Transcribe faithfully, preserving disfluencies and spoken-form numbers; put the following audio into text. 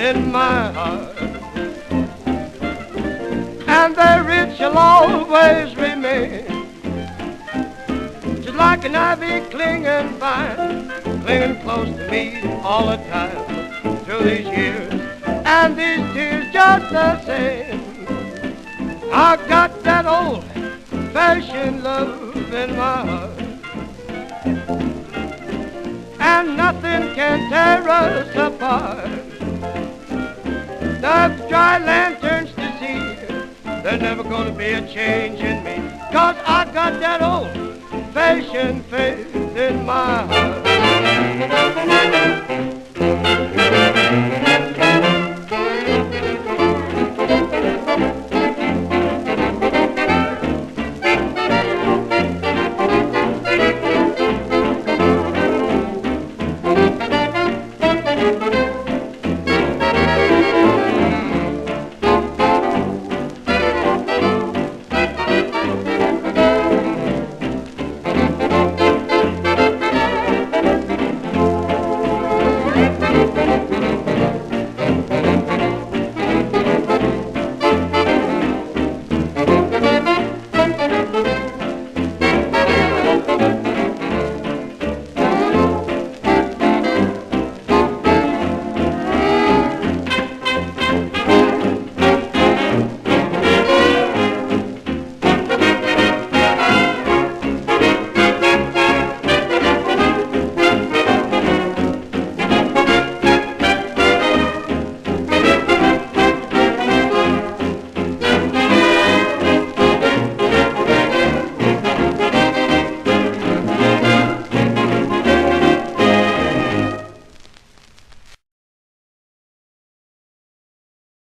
in my heart. And the rich shall always remain, just like an ivy clinging fine, clinging close to me all the time through these years and these tears just the same. I got that old-fashioned love in my heart, and nothing can tear us apart. The dry lanterns to see, there's never gonna be a change in me, 'cause I got that old-fashioned faith in my heart.